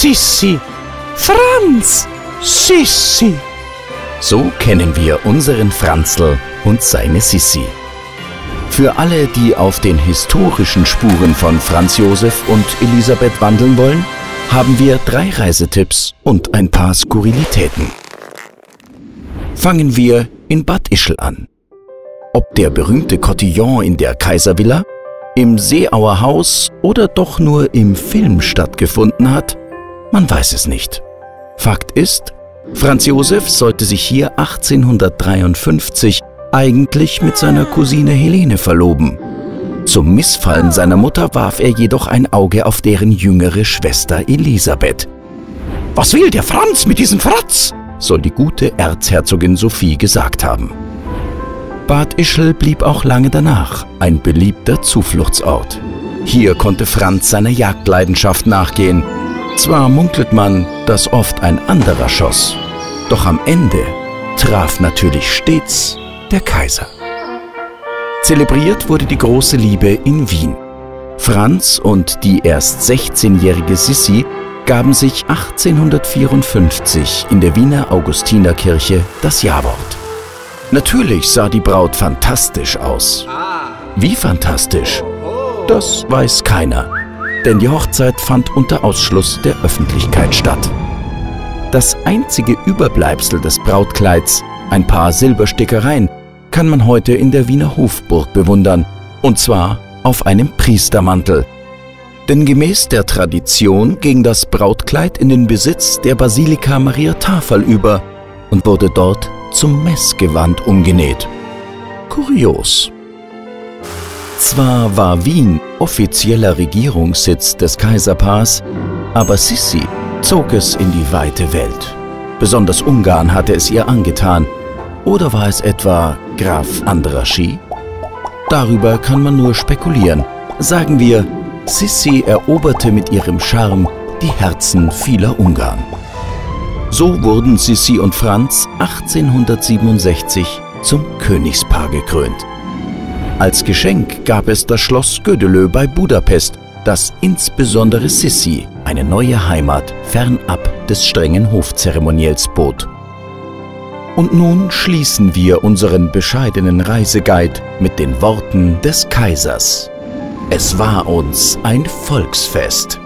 Sissi. Franz, Sissi. So kennen wir unseren Franzl und seine Sissi. Für alle, die auf den historischen Spuren von Franz Josef und Elisabeth wandeln wollen, haben wir 3 Reisetipps und ein paar Skurrilitäten. Fangen wir in Bad Ischl an. Ob der berühmte Cotillon in der Kaiservilla, im Seeauer Haus oder doch nur im Film stattgefunden hat, man weiß es nicht. Fakt ist, Franz Josef sollte sich hier 1853 eigentlich mit seiner Cousine Helene verloben. Zum Missfallen seiner Mutter warf er jedoch ein Auge auf deren jüngere Schwester Elisabeth. Was will der Franz mit diesem Fratz? Soll die gute Erzherzogin Sophie gesagt haben. Bad Ischl blieb auch lange danach ein beliebter Zufluchtsort. Hier konnte Franz seiner Jagdleidenschaft nachgehen. Zwar munkelt man, dass oft ein anderer schoss, doch am Ende traf natürlich stets der Kaiser. Zelebriert wurde die große Liebe in Wien. Franz und die erst 16-jährige Sissi gaben sich 1854 in der Wiener Augustinerkirche das Ja-Wort. Natürlich sah die Braut fantastisch aus. Wie fantastisch? Das weiß keiner, denn die Hochzeit fand unter Ausschluss der Öffentlichkeit statt. Das einzige Überbleibsel des Brautkleids, ein paar Silberstickereien, kann man heute in der Wiener Hofburg bewundern, und zwar auf einem Priestermantel. Denn gemäß der Tradition ging das Brautkleid in den Besitz der Basilika Maria Tafel über und wurde dort zum Messgewand umgenäht. Kurios. Zwar war Wien offizieller Regierungssitz des Kaiserpaars, aber Sissi zog es in die weite Welt. Besonders Ungarn hatte es ihr angetan. Oder war es etwa Graf Andrassy? Darüber kann man nur spekulieren. Sagen wir, Sissi eroberte mit ihrem Charme die Herzen vieler Ungarn. So wurden Sissi und Franz 1867 zum Königspaar gekrönt. Als Geschenk gab es das Schloss Gödelö bei Budapest, das insbesondere Sissi eine neue Heimat fernab des strengen Hofzeremoniells bot. Und nun schließen wir unseren bescheidenen Reiseguide mit den Worten des Kaisers. Es war uns ein Volksfest.